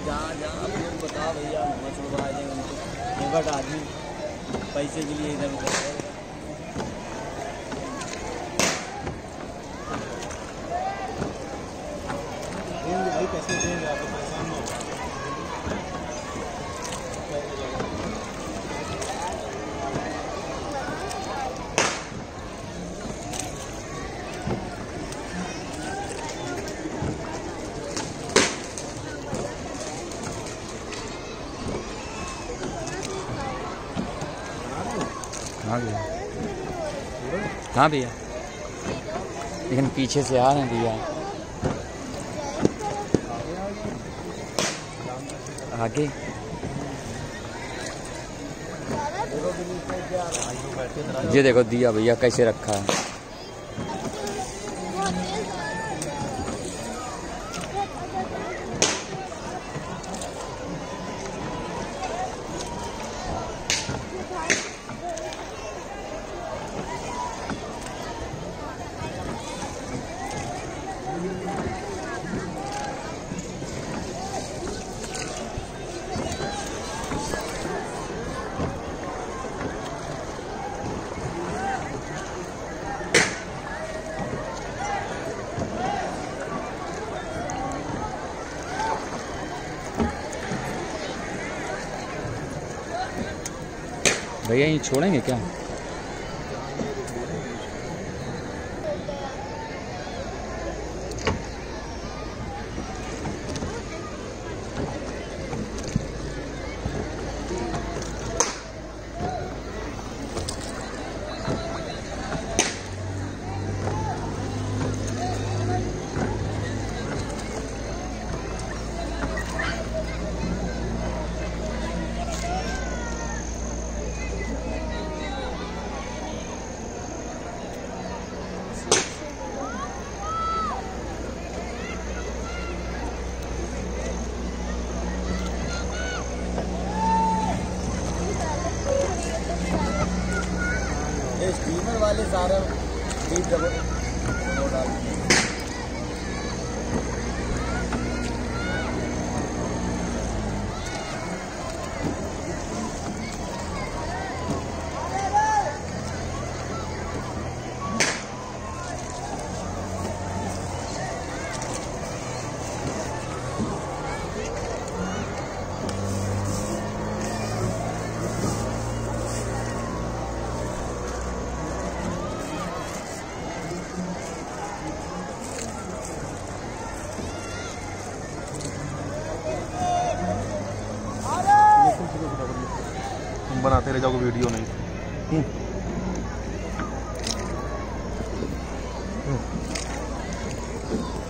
जहाँ जहाँ आप लोग बताओ भैया हम छुड़वा देंगे उनको। बट आदमी पैसे के लिए इधर उधर भाई पैसे देंगे आप परेशान हो। हाँ भैया, हाँ भैया, लेकिन पीछे से आ रहे हैं भैया। आगे ये देखो दिया भैया कैसे रखा है। भैया ये छोड़ेंगे क्या? स्टीमर वाले सारा बीच डबल डाल बनाते रह जाओगे वीडियो नहीं।